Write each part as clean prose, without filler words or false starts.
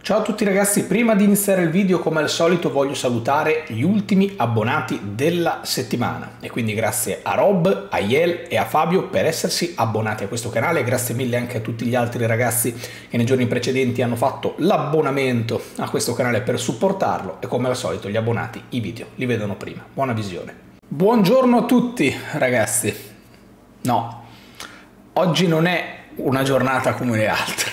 Ciao a tutti ragazzi, prima di iniziare il video come al solito voglio salutare gli ultimi abbonati della settimana e quindi grazie a Rob, a Iel e a Fabio per essersi abbonati a questo canale, grazie mille anche a tutti gli altri ragazzi che nei giorni precedenti hanno fatto l'abbonamento a questo canale per supportarlo e come al solito gli abbonati i video li vedono prima. Buona visione. Buongiorno a tutti ragazzi. No, oggi non è una giornata come le altre.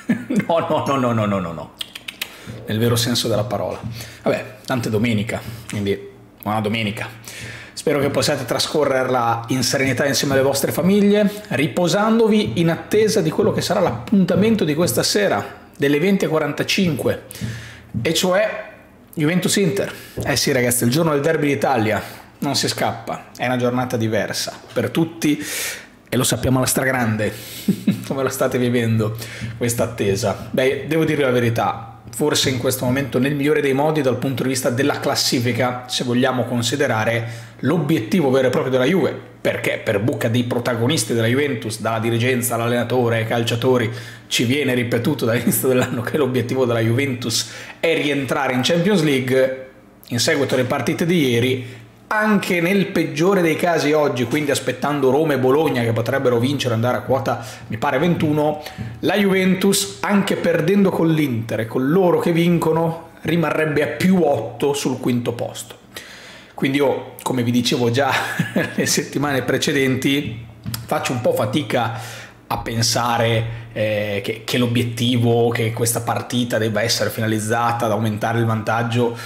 No. Nel vero senso della parola. Vabbè, tante domenica, quindi buona domenica. Spero che possiate trascorrerla in serenità insieme alle vostre famiglie, riposandovi in attesa di quello che sarà l'appuntamento di questa sera, delle 20:45, e cioè Juventus-Inter. Eh sì ragazzi, il giorno del derby d'Italia, non si scappa, è una giornata diversa per tutti e lo sappiamo alla stragrande. Come la state vivendo questa attesa? Beh, devo dire la verità, forse in questo momento nel migliore dei modi dal punto di vista della classifica, se vogliamo considerare l'obiettivo vero e proprio della Juve, perché per bocca dei protagonisti della Juventus, dalla dirigenza all'allenatore ai calciatori, ci viene ripetuto dall'inizio dell'anno che l'obiettivo della Juventus è rientrare in Champions League. In seguito alle partite di ieri, anche nel peggiore dei casi oggi, quindi aspettando Roma e Bologna che potrebbero vincere e andare a quota mi pare 21, la Juventus, anche perdendo con l'Inter e con loro che vincono, rimarrebbe a +8 sul quinto posto. Quindi io, come vi dicevo già le settimane precedenti, faccio un po' fatica a pensare che l'obiettivo, che questa partita debba essere finalizzata ad aumentare il vantaggio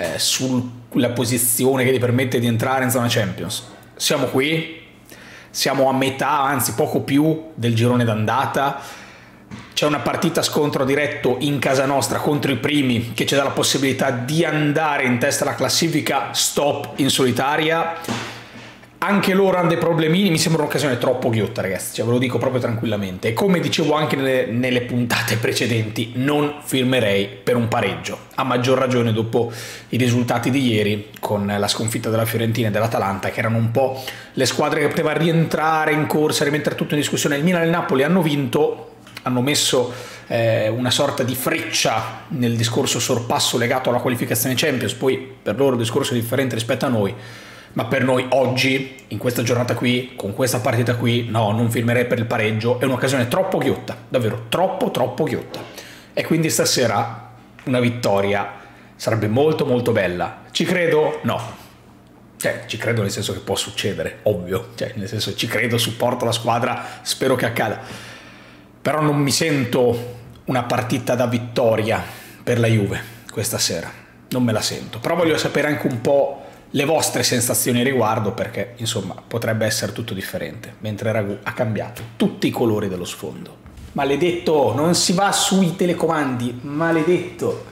sulla posizione che ti permette di entrare in zona Champions. Siamo qui, siamo a metà, anzi poco più del girone d'andata. C'è una partita scontro diretto in casa nostra contro i primi che ci dà la possibilità di andare in testa alla classifica stop in solitaria. Anche loro hanno dei problemini, mi sembra un'occasione troppo ghiotta ragazzi, cioè ve lo dico proprio tranquillamente. E come dicevo anche nelle puntate precedenti, non firmerei per un pareggio, a maggior ragione dopo i risultati di ieri con la sconfitta della Fiorentina e dell'Atalanta, che erano un po' le squadre che potevano rientrare in corsa, rimettere tutto in discussione. Il Milan e il Napoli hanno vinto, hanno messo una sorta di freccia nel discorso sorpasso legato alla qualificazione Champions, poi per loro il discorso è differente rispetto a noi. Ma per noi oggi, in questa giornata qui, con questa partita qui, no, non firmerei per il pareggio, è un'occasione troppo ghiotta, davvero troppo ghiotta. E quindi stasera una vittoria sarebbe molto bella. Ci credo? No. Cioè, ci credo nel senso che può succedere, ovvio. Cioè, nel senso, ci credo, supporto la squadra, spero che accada. Però non mi sento una partita da vittoria per la Juve questa sera. Non me la sento. Però voglio sapere anche un po' le vostre sensazioni a riguardo, perché insomma potrebbe essere tutto differente, mentre Ragù ha cambiato tutti i colori dello sfondo. Maledetto, non si va sui telecomandi, maledetto.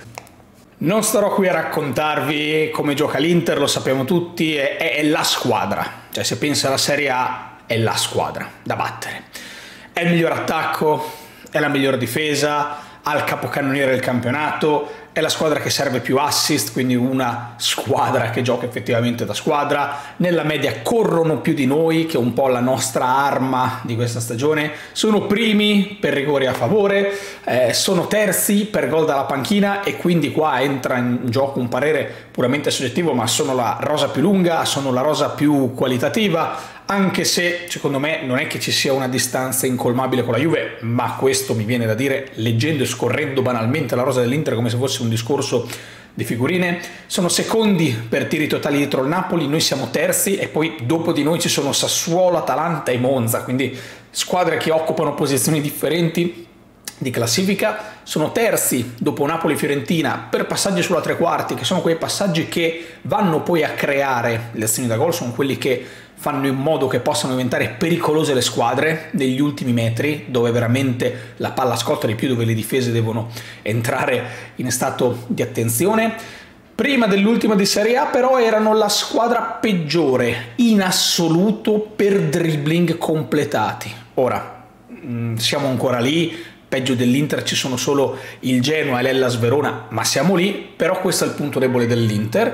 Non starò qui a raccontarvi come gioca l'Inter, lo sappiamo tutti, è la squadra, cioè se pensa alla Serie A è la squadra da battere. È il miglior attacco, è la miglior difesa, ha il capocannoniere del campionato, è la squadra che serve più assist, quindi una squadra che gioca effettivamente da squadra. Nella media corrono più di noi, che è un po' la nostra arma di questa stagione. Sono primi per rigori a favore, sono terzi per gol dalla panchina, e quindi qua entra in gioco un parere puramente soggettivo, ma sono la rosa più lunga, sono la rosa più qualitativa, anche se secondo me non è che ci sia una distanza incolmabile con la Juve, ma questo mi viene da dire leggendo e scorrendo banalmente la rosa dell'Inter come se fosse un discorso di figurine. Sono secondi per tiri totali dietro il Napoli, noi siamo terzi, e poi dopo di noi ci sono Sassuolo, Atalanta e Monza, quindi squadre che occupano posizioni differenti di classifica. Sono terzi dopo Napoli e Fiorentina per passaggi sulla tre quarti, che sono quei passaggi che vanno poi a creare le azioni da gol, sono quelli che fanno in modo che possano diventare pericolose le squadre negli ultimi metri, dove veramente la palla scotta di più, dove le difese devono entrare in stato di attenzione. Prima dell'ultima di Serie A però erano la squadra peggiore in assoluto per dribbling completati. Ora siamo ancora lì, peggio dell'Inter ci sono solo il Genoa e l'Hellas Verona, ma siamo lì. Però questo è il punto debole dell'Inter,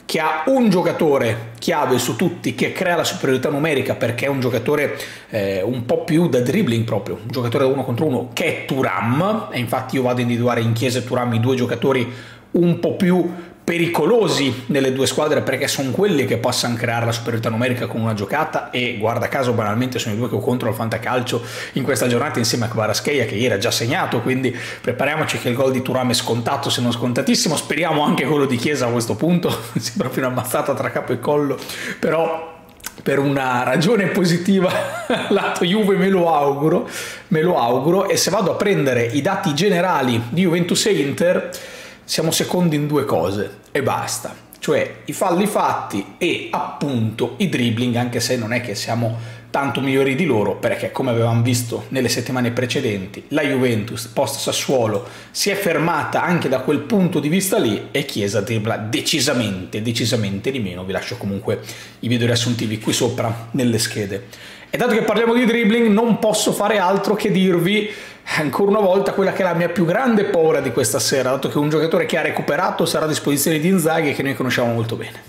che ha un giocatore chiave su tutti che crea la superiorità numerica, perché è un giocatore un po' più da dribbling proprio, un giocatore da 1 contro 1 che è Thuram, e infatti io vado a individuare in Chiesa e Thuram i due giocatori un po' più pericolosi nelle due squadre, perché sono quelli che possano creare la superiorità numerica con una giocata, e guarda caso banalmente sono i due che ho contro il fantacalcio in questa giornata insieme a Kvaratskhelia, che ieri ha già segnato, quindi prepariamoci che il gol di Thuram è scontato, se non scontatissimo, speriamo anche quello di Chiesa a questo punto, sembra più una ammazzata tra capo e collo, però per una ragione positiva lato Juve me lo auguro, e se vado a prendere i dati generali di Juventus e Inter siamo secondi in due cose e basta, cioè i falli fatti e appunto i dribbling, anche se non è che siamo tanto migliori di loro, perché come avevamo visto nelle settimane precedenti la Juventus post Sassuolo si è fermata anche da quel punto di vista lì, e Chiesa dribbla decisamente di meno. Vi lascio comunque i video riassuntivi qui sopra nelle schede. E dato che parliamo di dribbling non posso fare altro che dirvi ancora una volta quella che è la mia più grande paura di questa sera, dato che un giocatore che ha recuperato sarà a disposizione di Inzaghi, che noi conosciamo molto bene.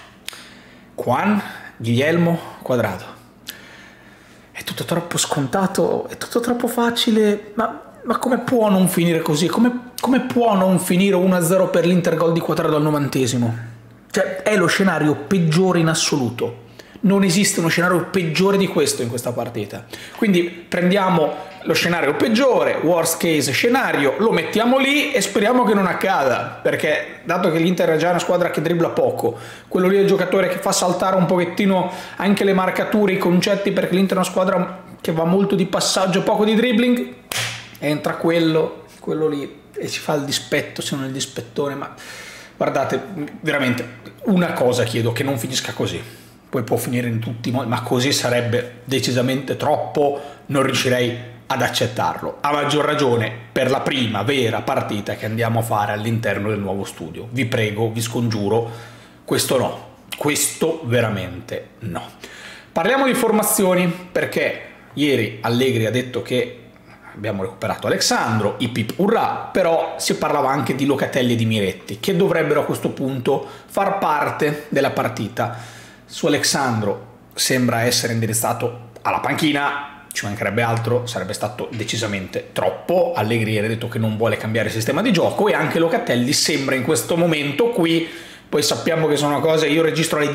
Juan Guillermo Cuadrado. È tutto troppo scontato, è tutto troppo facile, ma come può non finire così? Come può non finire 1-0 per l'Inter, gol di Cuadrado al 90°? Cioè, è lo scenario peggiore in assoluto. Non esiste uno scenario peggiore di questo in questa partita. Quindi prendiamo lo scenario peggiore, worst case scenario, lo mettiamo lì e speriamo che non accada, perché dato che l'Inter è già una squadra che dribbla poco, quello lì è il giocatore che fa saltare un pochettino anche le marcature, i concetti, perché l'Inter è una squadra che va molto di passaggio, poco di dribbling, entra quello lì e ci fa il dispetto, se non il dispettone. Ma guardate, veramente una cosa chiedo, che non finisca così. Poi può finire in tutti i modi, ma così sarebbe decisamente troppo, non riuscirei ad accettarlo. A maggior ragione per la prima vera partita che andiamo a fare all'interno del nuovo studio. Vi prego, vi scongiuro, questo no, questo veramente no. Parliamo di formazioni, perché ieri Allegri ha detto che abbiamo recuperato Alexandro, i pip urrà, però si parlava anche di Locatelli e di Miretti, che dovrebbero a questo punto far parte della partita. Su Alexandro sembra essere indirizzato alla panchina, ci mancherebbe altro, sarebbe stato decisamente troppo. Allegri ieri ha detto che non vuole cambiare il sistema di gioco, e anche Locatelli sembra in questo momento qui, poi sappiamo che sono cose, io registro alle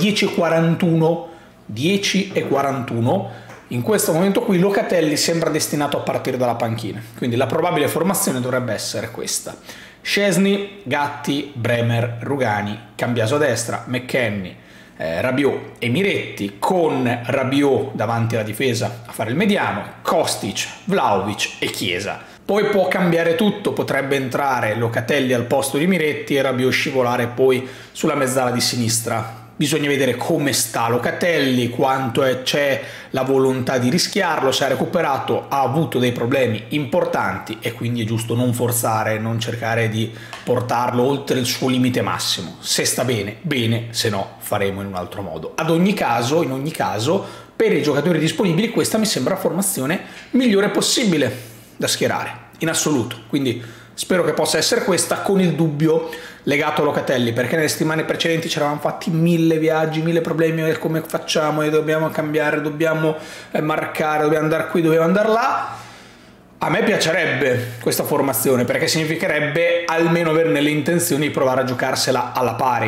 10:41, in questo momento qui Locatelli sembra destinato a partire dalla panchina, quindi la probabile formazione dovrebbe essere questa: Szczesny, Gatti, Bremer, Rugani, Cambiaso a destra, McKennie, Rabiot e Miretti, con Rabiot davanti alla difesa a fare il mediano, Kostic, Vlahovic e Chiesa. Poi può cambiare tutto, potrebbe entrare Locatelli al posto di Miretti e Rabiot scivolare poi sulla mezzala di sinistra. Bisogna vedere come sta Locatelli, quanto c'è la volontà di rischiarlo, se ha recuperato, ha avuto dei problemi importanti e quindi è giusto non forzare, non cercare di portarlo oltre il suo limite massimo. Se sta bene, bene, se no faremo in un altro modo. In ogni caso, per i giocatori disponibili questa mi sembra la formazione migliore possibile da schierare, in assoluto. Quindi spero che possa essere questa, con il dubbio legato a Locatelli, perché nelle settimane precedenti ci eravamo fatti 1000 viaggi, 1000 problemi, come facciamo, e dobbiamo cambiare, dobbiamo marcare, dobbiamo andare qui, dobbiamo andare là. A me piacerebbe questa formazione, perché significherebbe almeno avere nelle intenzioni di provare a giocarsela alla pari,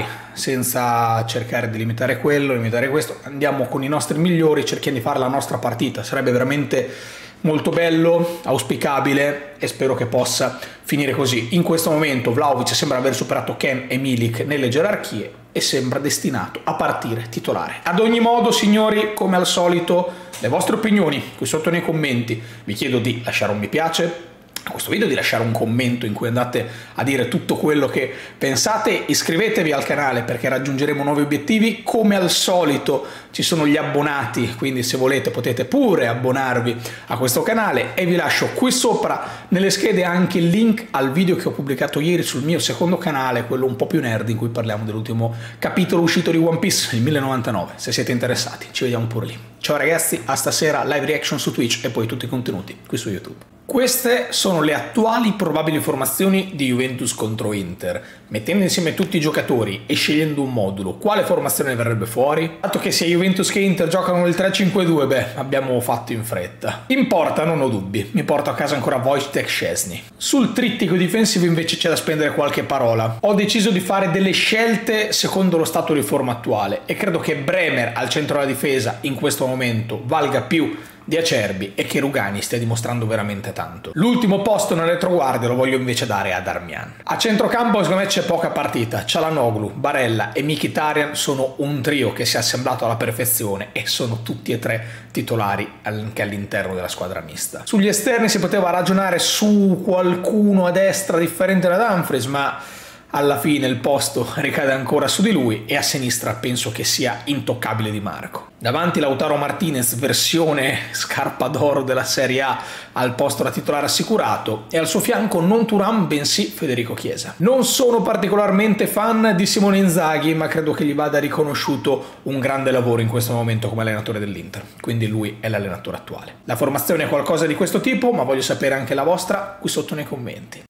senza cercare di limitare quello, limitare questo. Andiamo con i nostri migliori, cerchiamo di fare la nostra partita. Sarebbe veramente molto bello, auspicabile, e spero che possa finire così. In questo momento Vlahovic sembra aver superato Ken e Milik nelle gerarchie e sembra destinato a partire titolare. Ad ogni modo, signori, come al solito, le vostre opinioni qui sotto nei commenti. Vi chiedo di lasciare un mi piace a questo video, di lasciare un commento in cui andate a dire tutto quello che pensate. Iscrivetevi al canale perché raggiungeremo nuovi obiettivi. Come al solito ci sono gli abbonati, quindi se volete potete pure abbonarvi a questo canale, e vi lascio qui sopra nelle schede anche il link al video che ho pubblicato ieri sul mio secondo canale, quello un po' più nerd, in cui parliamo dell'ultimo capitolo uscito di One Piece, il 1099. Se siete interessati ci vediamo pure lì. Ciao ragazzi, a stasera, live reaction su Twitch e poi tutti i contenuti qui su YouTube. Queste sono le attuali probabili formazioni di Juventus contro Inter. Mettendo insieme tutti i giocatori e scegliendo un modulo, quale formazione verrebbe fuori? Dato che sia Juventus che Inter giocano nel 3-5-2, beh, abbiamo fatto in fretta. In porta non ho dubbi, mi porto a casa ancora Wojciech Szczesny. Sul trittico difensivo invece c'è da spendere qualche parola. Ho deciso di fare delle scelte secondo lo stato di forma attuale e credo che Bremer al centro della difesa in questo momento valga più di Acerbi e che Rugani stia dimostrando veramente tanto. L'ultimo posto nel retroguardia lo voglio invece dare ad Darmian. A centrocampo secondo me c'è poca partita. Çalhanoğlu, Barella e Mkhitaryan sono un trio che si è assemblato alla perfezione e sono tutti e tre titolari anche all'interno della squadra mista. Sugli esterni si poteva ragionare su qualcuno a destra differente da Dumfries, ma alla fine il posto ricade ancora su di lui e a sinistra penso che sia intoccabile Di Marco. Davanti Lautaro Martinez versione scarpa d'oro della Serie A al posto da titolare assicurato e al suo fianco non Thuram bensì Federico Chiesa. Non sono particolarmente fan di Simone Inzaghi, ma credo che gli vada riconosciuto un grande lavoro in questo momento come allenatore dell'Inter, quindi lui è l'allenatore attuale. La formazione è qualcosa di questo tipo, ma voglio sapere anche la vostra qui sotto nei commenti.